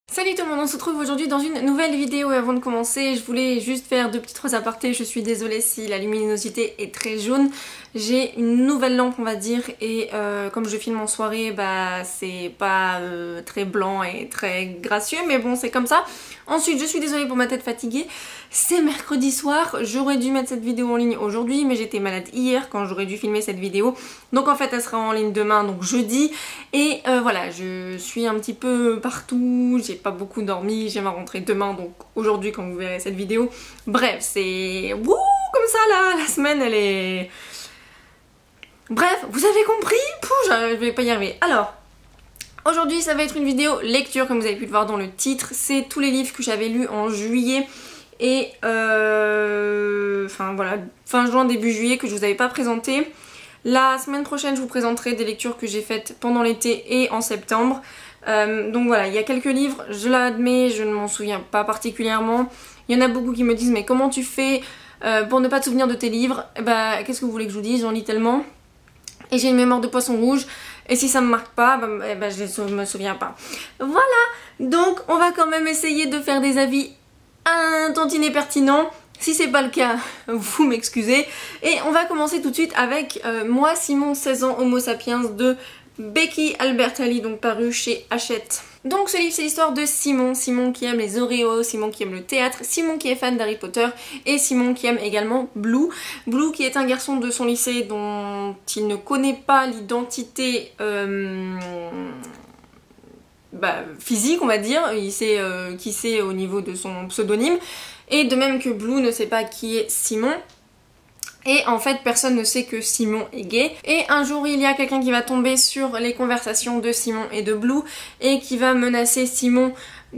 Salut tout le monde, on se retrouve aujourd'hui dans une nouvelle vidéo et avant de commencer, je voulais juste faire deux petites phrases apartés. Je suis désolée si la luminosité est très jaune. J'ai une nouvelle lampe on va dire et comme je filme en soirée, bah c'est pas très blanc et très gracieux mais bon c'est comme ça. Ensuite je suis désolée pour ma tête fatiguée. C'est mercredi soir, j'aurais dû mettre cette vidéo en ligne aujourd'hui mais j'étais malade hier quand j'aurais dû filmer cette vidéo. Donc en fait elle sera en ligne demain, donc jeudi. Et voilà, je suis un petit peu partout, j'ai pas beaucoup dormi, j'ai ma rentrée demain donc aujourd'hui quand vous verrez cette vidéo. Bref, c'est wouh comme ça là, la semaine elle est... Bref, vous avez compris? Pouh, je vais pas y arriver. Alors, aujourd'hui ça va être une vidéo lecture comme vous avez pu le voir dans le titre. C'est tous les livres que j'avais lus en juillet et enfin voilà, fin juin, début juillet que je vous avais pas présenté. La semaine prochaine je vous présenterai des lectures que j'ai faites pendant l'été et en septembre. Donc voilà, il y a quelques livres, je l'admets, je ne m'en souviens pas particulièrement. Il y en a beaucoup qui me disent mais comment tu fais pour ne pas te souvenir de tes livres? Et bah qu'est-ce que vous voulez que je vous dise, j'en lis tellement. Et j'ai une mémoire de poisson rouge. Et si ça me marque pas, je me souviens pas. Voilà. Donc on va quand même essayer de faire des avis un tantinet pertinents. Si c'est pas le cas, vous m'excusez. Et on va commencer tout de suite avec Moi, Simon, 16 ans, Homo sapiens de Becky Albertalli, donc paru chez Hachette. Donc ce livre c'est l'histoire de Simon, Simon qui aime les Oreos, Simon qui aime le théâtre, Simon qui est fan d'Harry Potter et Simon qui aime également Blue. Blue qui est un garçon de son lycée dont il ne connaît pas l'identité physique on va dire, il sait qui c'est au niveau de son pseudonyme et de même que Blue ne sait pas qui est Simon. Et en fait personne ne sait que Simon est gay. Et un jour il y a quelqu'un qui va tomber sur les conversations de Simon et de Blue et qui va menacer Simon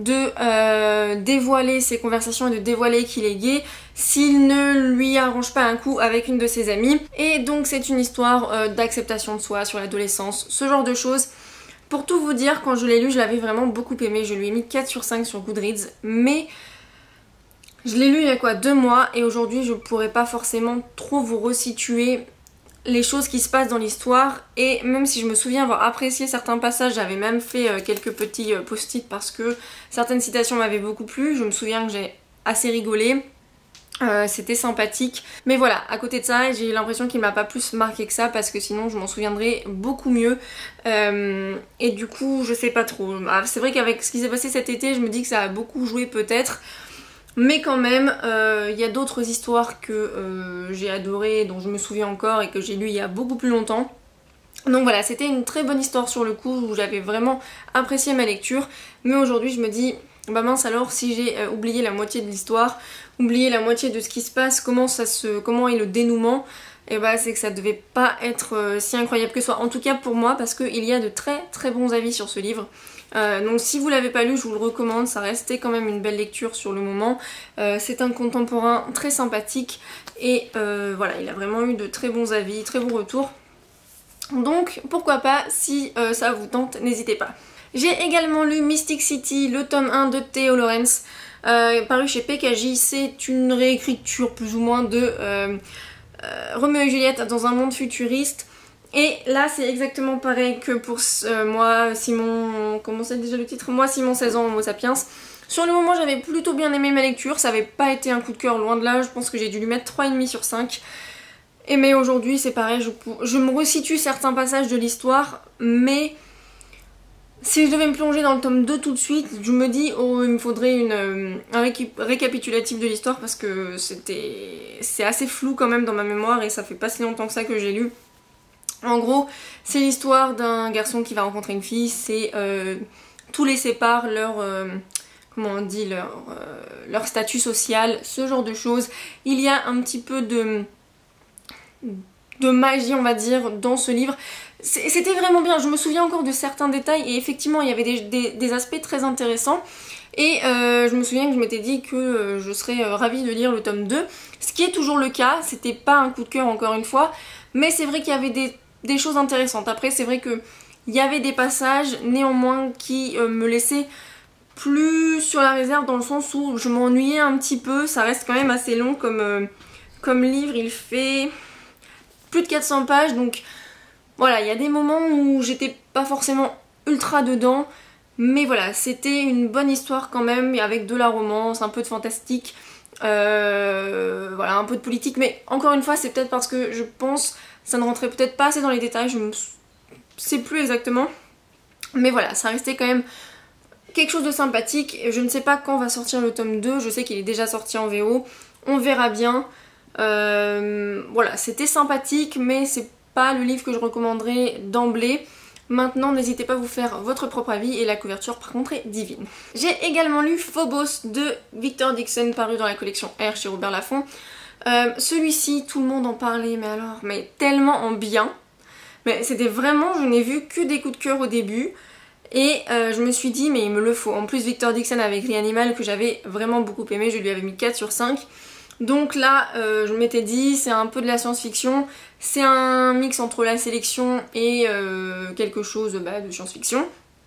de dévoiler ses conversations et de dévoiler qu'il est gay s'il ne lui arrange pas un coup avec une de ses amies. Et donc c'est une histoire d'acceptation de soi sur l'adolescence, ce genre de choses. Pour tout vous dire, quand je l'ai lu je l'avais vraiment beaucoup aimé, je lui ai mis 4 sur 5 sur Goodreads, mais je l'ai lu il y a quoi 2 mois et aujourd'hui je pourrais pas forcément trop vous resituer les choses qui se passent dans l'histoire. Et même si je me souviens avoir apprécié certains passages, j'avais même fait quelques petits post-it parce que certaines citations m'avaient beaucoup plu. Je me souviens que j'ai assez rigolé, c'était sympathique. Mais voilà, à côté de ça j'ai eu l'impression qu'il m'a pas plus marqué que ça parce que sinon je m'en souviendrai beaucoup mieux. Et du coup je sais pas trop. C'est vrai qu'avec ce qui s'est passé cet été je me dis que ça a beaucoup joué peut-être. Mais quand même, y a d'autres histoires que j'ai adorées, dont je me souviens encore et que j'ai lu il y a beaucoup plus longtemps. Donc voilà, c'était une très bonne histoire sur le coup, où j'avais vraiment apprécié ma lecture. Mais aujourd'hui je me dis, bah mince alors, si j'ai oublié la moitié de l'histoire, oublié la moitié de ce qui se passe, comment est le dénouement, et bah c'est que ça devait pas être si incroyable que ce soit. En tout cas pour moi, parce qu'il y a de très très bons avis sur ce livre. Donc si vous l'avez pas lu je vous le recommande, ça restait quand même une belle lecture sur le moment. C'est un contemporain très sympathique et voilà, il a vraiment eu de très bons avis, très bons retours. Donc pourquoi pas, si ça vous tente, n'hésitez pas. J'ai également lu Mystic City, le tome 1 de Theo Lawrence, paru chez PKJ. C'est une réécriture plus ou moins de Roméo et Juliette dans un monde futuriste. Et là c'est exactement pareil que pour moi Simon, comment c'est déjà le titre? Moi Simon 16 ans Homo sapiens. Sur le moment j'avais plutôt bien aimé ma lecture, ça avait pas été un coup de cœur loin de là, je pense que j'ai dû lui mettre 3,5 sur 5. Et mais aujourd'hui c'est pareil, je me resitue certains passages de l'histoire, mais si je devais me plonger dans le tome 2 tout de suite, je me dis oh il me faudrait un récapitulatif de l'histoire parce que c'est assez flou quand même dans ma mémoire et ça fait pas si longtemps que ça que j'ai lu. En gros, c'est l'histoire d'un garçon qui va rencontrer une fille, c'est tout les sépare, comment on dit, leur statut social, ce genre de choses. Il y a un petit peu de magie, on va dire, dans ce livre. C'était vraiment bien, je me souviens encore de certains détails et effectivement il y avait des aspects très intéressants. Et je me souviens que je m'étais dit que je serais ravie de lire le tome 2, ce qui est toujours le cas, c'était pas un coup de cœur encore une fois, mais c'est vrai qu'il y avait des choses intéressantes. Après c'est vrai que il y avait des passages néanmoins qui me laissaient plus sur la réserve dans le sens où je m'ennuyais un petit peu. Ça reste quand même assez long comme livre, il fait plus de 400 pages donc voilà, il y a des moments où j'étais pas forcément ultra dedans, Mais voilà, c'était une bonne histoire quand même, avec de la romance, un peu de fantastique, voilà, un peu de politique. Mais encore une fois, c'est peut-être parce que je pense ça ne rentrait peut-être pas assez dans les détails, je ne sais plus exactement. Mais voilà, ça restait quand même quelque chose de sympathique. Je ne sais pas quand va sortir le tome 2, je sais qu'il est déjà sorti en VO, on verra bien. Voilà, c'était sympathique, mais c'est pas le livre que je recommanderais d'emblée. Maintenant, n'hésitez pas à vous faire votre propre avis, et la couverture par contre est divine. J'ai également lu Phobos de Victor Dixon, paru dans la collection R chez Robert Laffont. Celui-ci, tout le monde en parlait, mais tellement en bien. Mais c'était vraiment, je n'ai vu que des coups de cœur au début. Et je me suis dit, mais il me le faut. En plus, Victor Dixon avec Gris Animal, que j'avais vraiment beaucoup aimé, je lui avais mis 4 sur 5. Donc là, je m'étais dit, c'est un peu de la science-fiction, c'est un mix entre la sélection et quelque chose de science-fiction.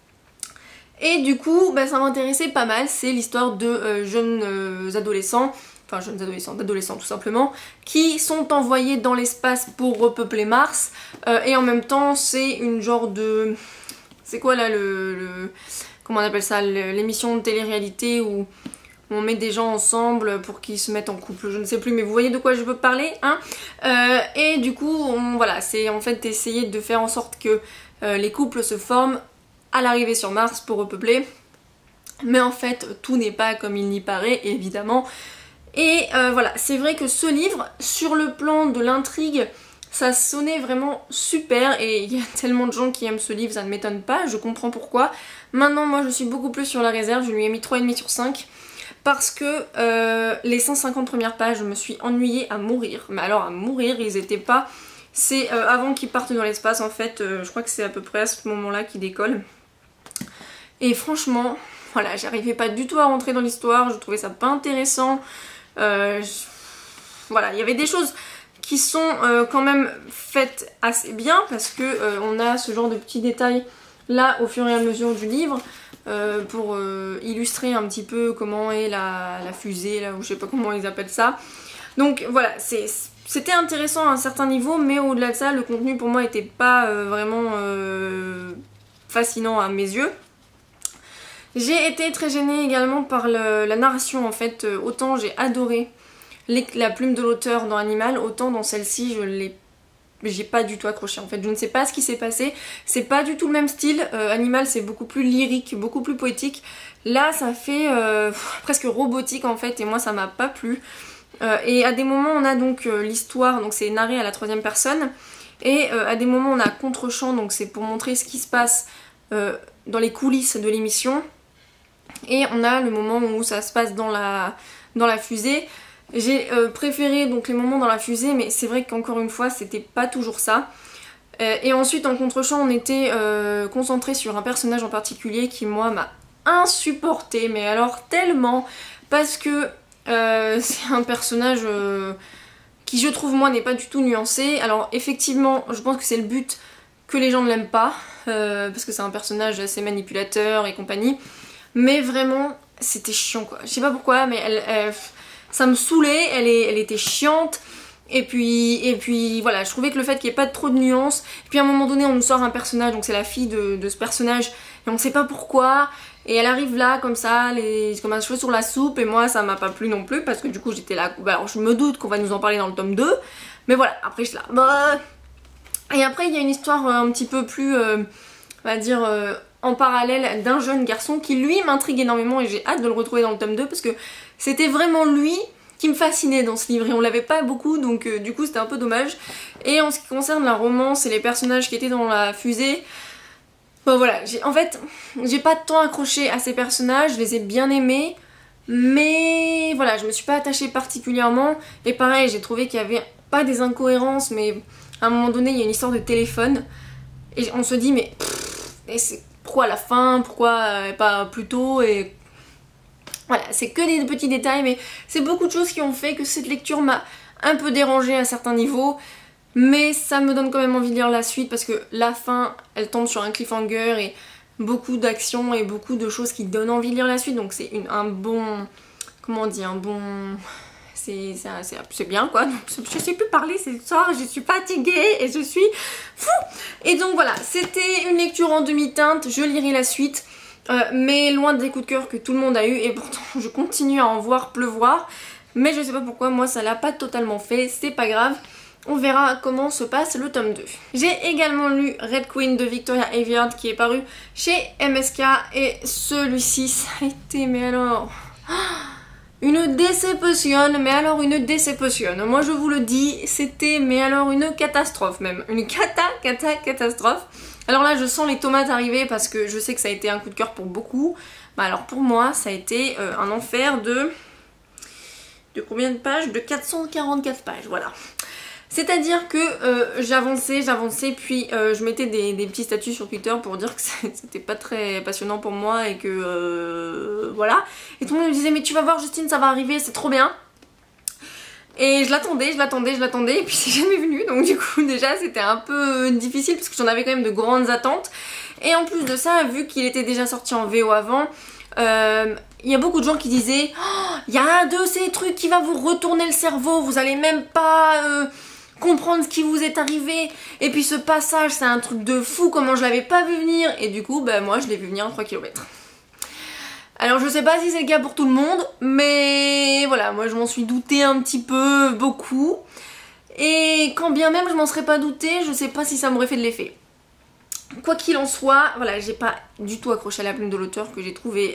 Et du coup, ça m'intéressait pas mal, c'est l'histoire de jeunes adolescents, enfin jeunes adolescents, d'adolescents tout simplement, qui sont envoyés dans l'espace pour repeupler Mars, et en même temps, c'est une genre de... C'est quoi là comment on appelle ça, l'émission de télé-réalité où on met des gens ensemble pour qu'ils se mettent en couple, je ne sais plus, mais vous voyez de quoi je veux parler, hein. Et du coup, voilà, c'est en fait essayer de faire en sorte que les couples se forment à l'arrivée sur Mars pour repeupler. Mais en fait, tout n'est pas comme il n'y paraît, évidemment. Et voilà, c'est vrai que ce livre, sur le plan de l'intrigue, ça sonnait vraiment super, et il y a tellement de gens qui aiment ce livre, ça ne m'étonne pas, je comprends pourquoi. Maintenant, moi je suis beaucoup plus sur la réserve, je lui ai mis 3,5 sur 5. Parce que les 150 premières pages, je me suis ennuyée à mourir. Mais alors à mourir, ils étaient pas... C'est avant qu'ils partent dans l'espace en fait, je crois que c'est à peu près à ce moment-là qu'ils décollent. Et franchement, voilà, j'arrivais pas du tout à rentrer dans l'histoire, je trouvais ça pas intéressant. Voilà, il y avait des choses qui sont quand même faites assez bien, parce que on a ce genre de petits détails là au fur et à mesure du livre. Pour illustrer un petit peu comment est la fusée, là, ou je sais pas comment ils appellent ça. Donc voilà, c'était intéressant à un certain niveau, mais au-delà de ça, le contenu pour moi était pas vraiment fascinant à mes yeux. J'ai été très gênée également par la narration en fait, autant j'ai adoré la plume de l'auteur dans Animal, autant dans celle-ci j'ai pas du tout accroché en fait, je ne sais pas ce qui s'est passé, c'est pas du tout le même style. Animal c'est beaucoup plus lyrique, beaucoup plus poétique, là ça fait presque robotique en fait, et moi ça m'a pas plu. Et à des moments on a donc l'histoire, donc c'est narré à la 3e personne, et à des moments on a contre-champ, donc c'est pour montrer ce qui se passe dans les coulisses de l'émission, et on a le moment où ça se passe dans la fusée. J'ai préféré donc les moments dans la fusée, mais c'est vrai qu'encore une fois c'était pas toujours ça. Et ensuite en contre-champ on était concentré sur un personnage en particulier qui moi m'a insupporté, mais alors tellement, parce que c'est un personnage qui je trouve moi n'est pas du tout nuancé. Alors effectivement je pense que c'est le but que les gens ne l'aiment pas, parce que c'est un personnage assez manipulateur et compagnie, mais vraiment c'était chiant quoi, je sais pas pourquoi, mais ça me saoulait, elle était chiante, et puis voilà, je trouvais que le fait qu'il n'y ait pas trop de nuances, et puis à un moment donné on nous sort un personnage, donc c'est la fille de ce personnage, et on sait pas pourquoi, et elle arrive là comme ça, comme un cheveu sur la soupe, et moi ça m'a pas plu non plus, parce que du coup j'étais là, alors je me doute qu'on va nous en parler dans le tome 2, mais voilà, après je suis là, et après il y a une histoire un petit peu plus, on va dire... en parallèle d'un jeune garçon qui lui m'intrigue énormément, et j'ai hâte de le retrouver dans le tome 2 parce que c'était vraiment lui qui me fascinait dans ce livre, et on l'avait pas beaucoup, donc du coup c'était un peu dommage. Et en ce qui concerne la romance et les personnages qui étaient dans la fusée, bon voilà, en fait j'ai pas tant accroché à ces personnages, je les ai bien aimés, mais voilà, je me suis pas attachée particulièrement. Et pareil, j'ai trouvé qu'il y avait pas des incohérences, mais à un moment donné il y a une histoire de téléphone et on se dit mais pourquoi à la fin, pourquoi pas plus tôt, et voilà, c'est que des petits détails, mais c'est beaucoup de choses qui ont fait que cette lecture m'a un peu dérangée à certains niveaux, mais ça me donne quand même envie de lire la suite, parce que la fin, elle tombe sur un cliffhanger et beaucoup d'action et beaucoup de choses qui donnent envie de lire la suite, donc c'est un bon... comment on dit, un bon... c'est bien quoi, donc, je sais plus parler ce soir, je suis fatiguée et je suis fou. Et donc voilà, c'était une lecture en demi-teinte, je lirai la suite. mais loin des coups de cœur que tout le monde a eu, et pourtant je continue à en voir pleuvoir, mais je sais pas pourquoi moi ça l'a pas totalement fait, c'est pas grave. On verra comment se passe le tome 2. J'ai également lu Red Queen de Victoria Aveyard qui est paru chez MSK, et celui-ci ça a été, mais alors... une déception, mais alors une déception. Moi je vous le dis, c'était mais alors une catastrophe même. Une catastrophe. Alors là je sens les tomates arriver parce que je sais que ça a été un coup de cœur pour beaucoup. Bah alors pour moi ça a été un enfer de combien de pages? De 444 pages, voilà. C'est-à-dire que j'avançais, puis je mettais des petits statuts sur Twitter pour dire que c'était pas très passionnant pour moi et que voilà. Et tout le monde me disait mais tu vas voir Justine, ça va arriver, c'est trop bien. Et je l'attendais, et puis c'est jamais venu, donc du coup déjà c'était un peu difficile parce que j'en avais quand même de grandes attentes. Et en plus de ça, vu qu'il était déjà sorti en VO avant, il y a beaucoup de gens qui disaient oh, il y a un de ces trucs qui va vous retourner le cerveau, vous allez même pas... comprendre ce qui vous est arrivé, et puis ce passage c'est un truc de fou, comment je l'avais pas vu venir, et du coup bah moi je l'ai vu venir en 3 km. Alors je sais pas si c'est le cas pour tout le monde, mais voilà, moi je m'en suis doutée un petit peu, beaucoup, et quand bien même je m'en serais pas doutée, je sais pas si ça m'aurait fait de l'effet. Quoi qu'il en soit, voilà, j'ai pas du tout accroché à la plume de l'auteur que j'ai trouvé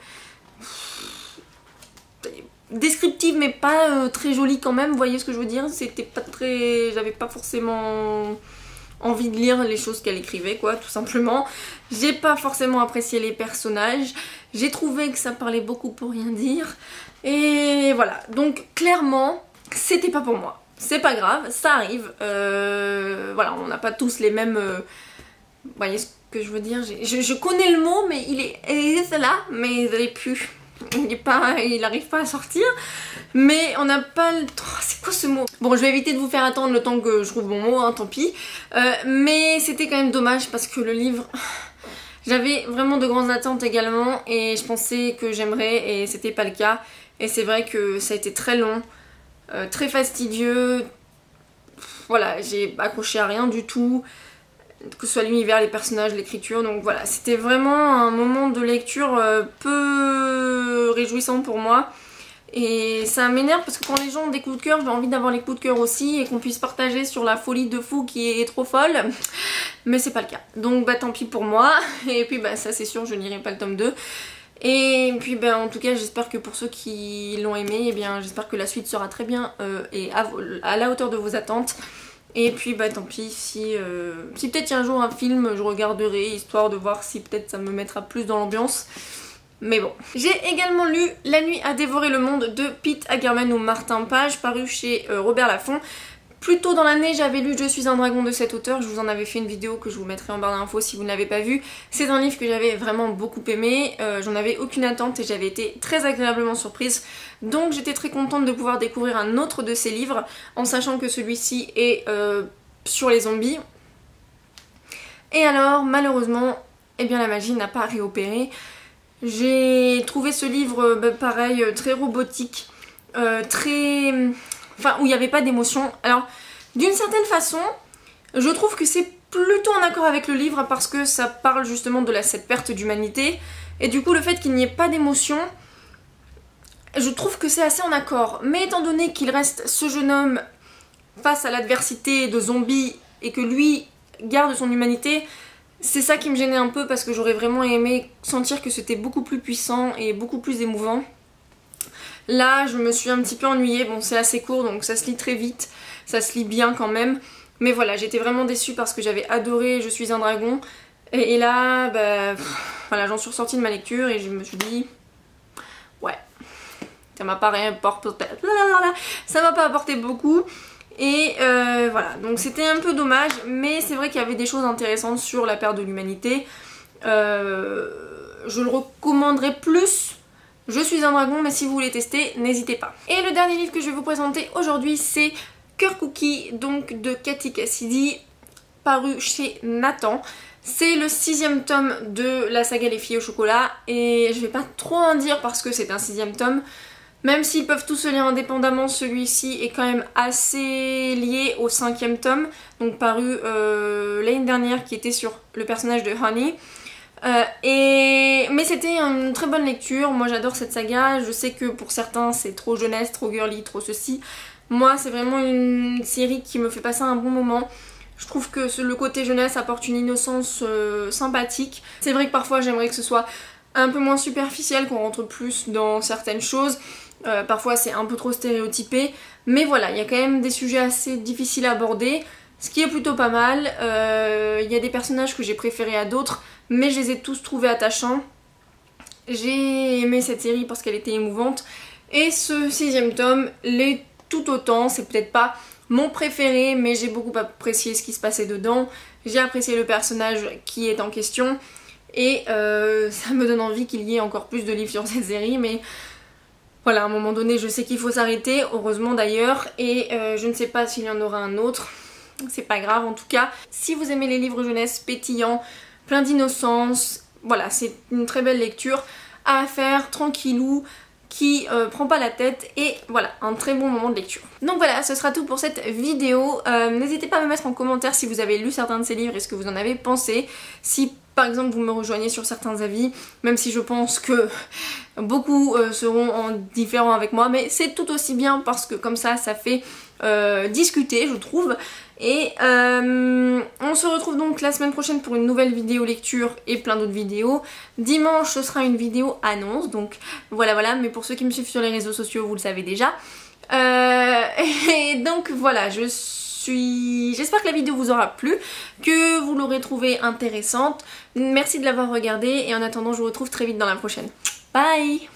descriptive mais pas très jolie quand même, vous voyez ce que je veux dire, c'était pas très... j'avais pas forcément envie de lire les choses qu'elle écrivait quoi, tout simplement. J'ai pas forcément apprécié les personnages, j'ai trouvé que ça parlait beaucoup pour rien dire, et voilà, donc clairement c'était pas pour moi. C'est pas grave, ça arrive, voilà, on n'a pas tous les mêmes... vous voyez ce que je veux dire, je connais le mot mais il est là, mais il n'est plus... il n'arrive pas à sortir, mais on n'a pas le temps. C'est quoi ce mot? Bon, je vais éviter de vous faire attendre le temps que je trouve mon mot, hein, tant pis. Mais c'était quand même dommage parce que le livre, j'avais vraiment de grandes attentes également et je pensais que j'aimerais et c'était pas le cas. Et c'est vrai que ça a été très long, très fastidieux. Voilà, j'ai accroché à rien du tout, que ce soit l'univers, les personnages, l'écriture, donc voilà, c'était vraiment un moment de lecture peu réjouissant pour moi, et ça m'énerve parce que quand les gens ont des coups de cœur, j'ai envie d'avoir les coups de cœur aussi, et qu'on puisse partager sur la folie de fou qui est trop folle, mais c'est pas le cas, donc bah tant pis pour moi, et puis bah ça c'est sûr, je n'irai pas le tome 2, et puis bah en tout cas j'espère que pour ceux qui l'ont aimé, et bien j'espère que la suite sera très bien et à la hauteur de vos attentes. Et puis bah tant pis, si peut-être il y a un jour un film, je regarderai, histoire de voir si peut-être ça me mettra plus dans l'ambiance. Mais bon. J'ai également lu La nuit a dévoré le monde de Pete Hagerman ou Martin Page, paru chez Robert Laffont. Plus tôt dans l'année, j'avais lu Je suis un dragon de cet auteur, je vous en avais fait une vidéo que je vous mettrai en barre d'infos si vous ne l'avez pas vue. C'est un livre que j'avais vraiment beaucoup aimé, j'en avais aucune attente et j'avais été très agréablement surprise. Donc j'étais très contente de pouvoir découvrir un autre de ses livres, en sachant que celui-ci est sur les zombies. Et alors, malheureusement, eh bien la magie n'a pas réopéré. J'ai trouvé ce livre, pareil, très robotique, très... Enfin, où il n'y avait pas d'émotion. Alors, d'une certaine façon, je trouve que c'est plutôt en accord avec le livre parce que ça parle justement de cette perte d'humanité. Et du coup, le fait qu'il n'y ait pas d'émotion, je trouve que c'est assez en accord. Mais étant donné qu'il reste ce jeune homme face à l'adversité de zombies et que lui garde son humanité, c'est ça qui me gênait un peu parce que j'aurais vraiment aimé sentir que c'était beaucoup plus puissant et beaucoup plus émouvant. Là, je me suis un petit peu ennuyée, bon c'est assez court donc ça se lit très vite, ça se lit bien quand même. Mais voilà, j'étais vraiment déçue parce que j'avais adoré Je suis un dragon. Et là, bah, voilà, j'en suis ressortie de ma lecture et je me suis dit, ouais, ça m'a pas ça m'a pas apporté beaucoup. Et voilà, donc c'était un peu dommage, mais c'est vrai qu'il y avait des choses intéressantes sur la perte de l'humanité. Je le recommanderais plus. Je suis un dragon, mais si vous voulez tester, n'hésitez pas. Et le dernier livre que je vais vous présenter aujourd'hui, c'est Cœur Cookie, donc de Cathy Cassidy, paru chez Nathan. C'est le 6e tome de la saga Les filles au chocolat, et je vais pas trop en dire parce que c'est un 6e tome. Même s'ils peuvent tous se lire indépendamment, celui-ci est quand même assez lié au 5e tome, donc paru l'année dernière, qui était sur le personnage de Honey. Mais c'était une très bonne lecture, moi j'adore cette saga, je sais que pour certains c'est trop jeunesse, trop girly, trop ceci. Moi c'est vraiment une série qui me fait passer un bon moment. Je trouve que le côté jeunesse apporte une innocence sympathique. C'est vrai que parfois j'aimerais que ce soit un peu moins superficiel, qu'on rentre plus dans certaines choses. Parfois c'est un peu trop stéréotypé. Mais voilà, il y a quand même des sujets assez difficiles à aborder. Ce qui est plutôt pas mal. Il y a des personnages que j'ai préférés à d'autres, mais je les ai tous trouvés attachants. J'ai aimé cette série parce qu'elle était émouvante. Et ce 6ème tome l'est tout autant. C'est peut-être pas mon préféré, mais j'ai beaucoup apprécié ce qui se passait dedans. J'ai apprécié le personnage qui est en question. Et ça me donne envie qu'il y ait encore plus de livres sur cette série, mais voilà, à un moment donné je sais qu'il faut s'arrêter, heureusement d'ailleurs, et je ne sais pas s'il y en aura un autre, c'est pas grave en tout cas. Si vous aimez les livres jeunesse pétillants, plein d'innocence, voilà, c'est une très belle lecture à faire tranquillou, qui prend pas la tête, et voilà, un très bon moment de lecture. Donc voilà, ce sera tout pour cette vidéo. N'hésitez pas à me mettre en commentaire si vous avez lu certains de ces livres et ce que vous en avez pensé. Si par exemple vous me rejoignez sur certains avis, même si je pense que beaucoup seront différents avec moi, mais c'est tout aussi bien parce que comme ça fait discuter, je trouve. Et on se retrouve donc la semaine prochaine pour une nouvelle vidéo lecture et plein d'autres vidéos. Dimanche ce sera une vidéo annonce, donc voilà, mais pour ceux qui me suivent sur les réseaux sociaux vous le savez déjà. Et donc voilà, j'espère que la vidéo vous aura plu, que vous l'aurez trouvée intéressante. Merci de l'avoir regardée et en attendant je vous retrouve très vite dans la prochaine. Bye!